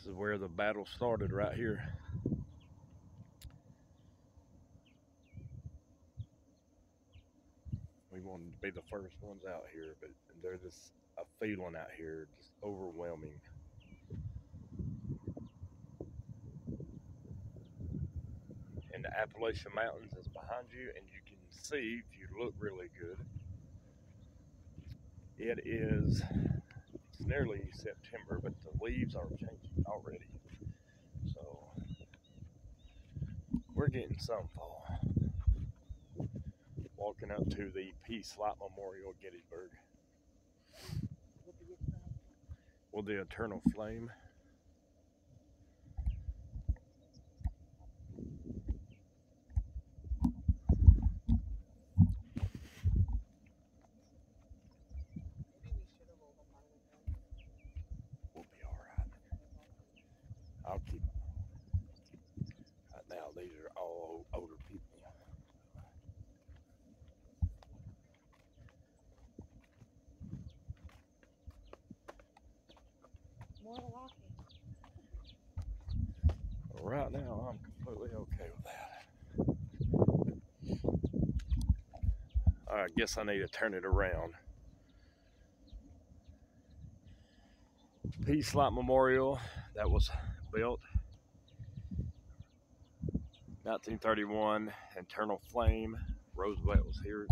This is where the battle started, right here. We wanted to be the first ones out here, but there's just a feeling out here, just overwhelming. And the Appalachian Mountains is behind you, and you can see, if you look really good, it's nearly September, but the leaves are changing already. So we're getting some fall. Walking up to the Peace Light Memorial, Gettysburg. Well, the Eternal Flame. We'll be all right. I'll keep. Right now, these are all older people. More walking. Right now, I'm completely okay with that. I guess I need to turn it around. Peace Light Memorial, that was built 1931. Eternal Flame, Roosevelt was here,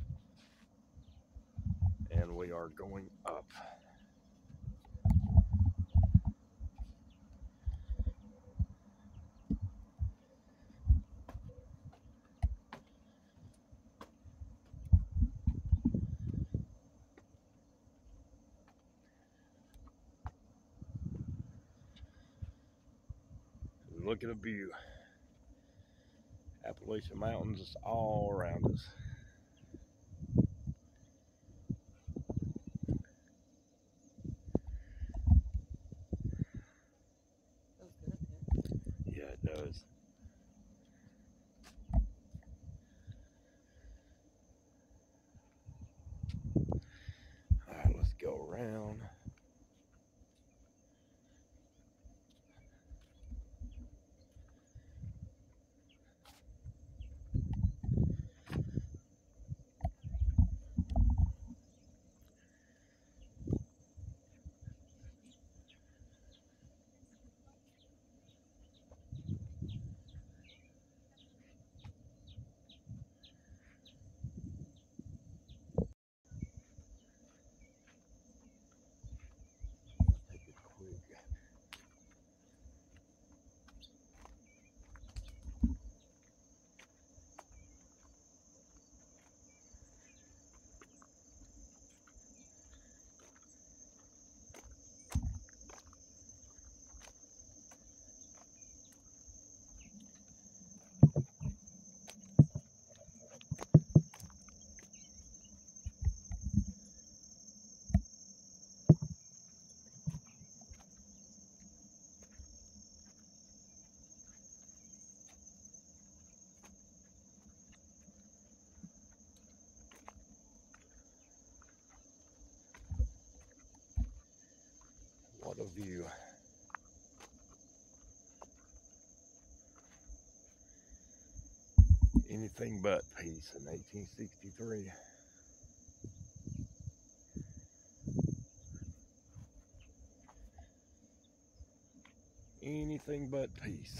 and we are going up. Look at the view. Appalachian Mountains is all around us. Yeah, it does. All right, let's go around. Take it quick. What a view. Anything but peace in 1863. Anything but peace.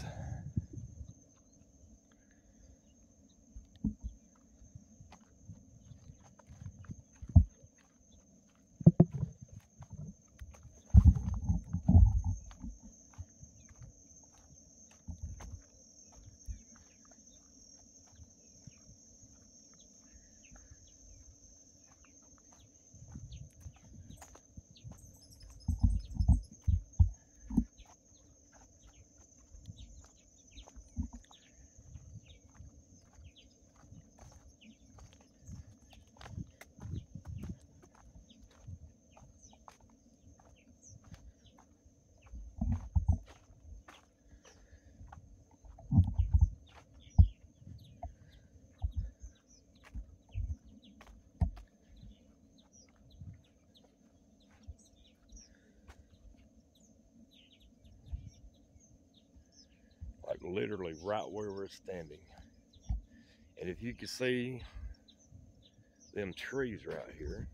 literally right where we're standing. And if you can see them trees right here,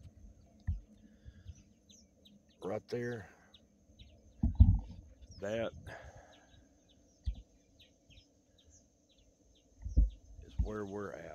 right there, that is where we're at.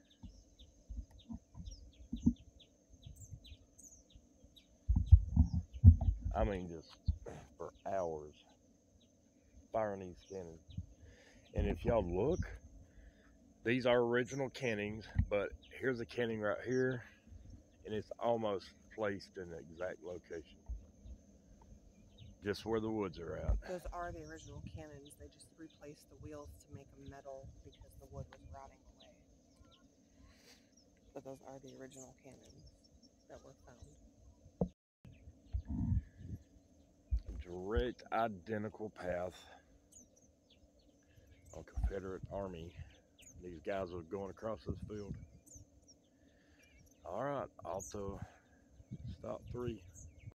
I mean, just for hours firing these cannons. And if y'all look, these are original cannons, but here's a cannon right here, and it's almost placed in the exact location, just where the woods are at. Those are the original cannons. They just replaced the wheels to make them metal because the wood was rotting away. But those are the original cannons that were found. Direct identical path on Confederate Army. These guys are going across this field. All right, Alto, stop 3.